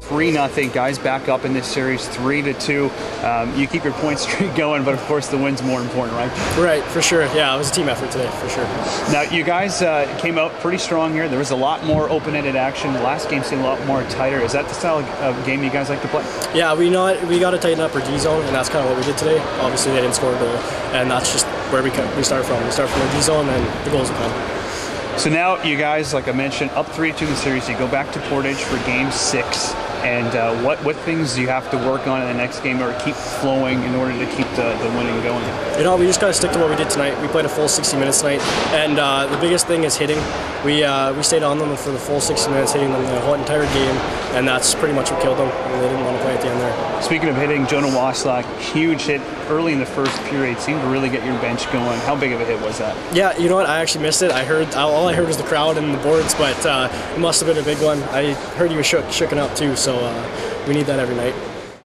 3-0. Guys back up in this series, 3-2. You keep your point streak going, but of course the win's more important, right? Right, for sure. Yeah, it was a team effort today, for sure. Now, you guys came out pretty strong here. There was a lot more open-ended action. The last game seemed a lot more tighter. Is that the style of game you guys like to play? Yeah, we got to tighten up our D zone, and that's kind of what we did today. Obviously, they didn't score a goal, and that's just where we start from. We start from the D zone, and the goals will come. So now you guys, like I mentioned, up 3-2 in the series. You go back to Portage for Game 6. And what things do you have to work on in the next game or keep flowing in order to keep the winning going? You know, we just got to stick to what we did tonight. We played a full 60 minutes tonight, and the biggest thing is hitting. We stayed on them for the full 60 minutes, hitting them the whole entire game, and that's pretty much what killed them. And they didn't want to play at the end there. Speaking of hitting, Jonah Waslak, huge hit early in the first period. Seemed to really get your bench going. How big of a hit was that? Yeah, you know what? I actually missed it. All I heard was the crowd and the boards, but it must have been a big one. I heard he was shooken up too, so we need that every night.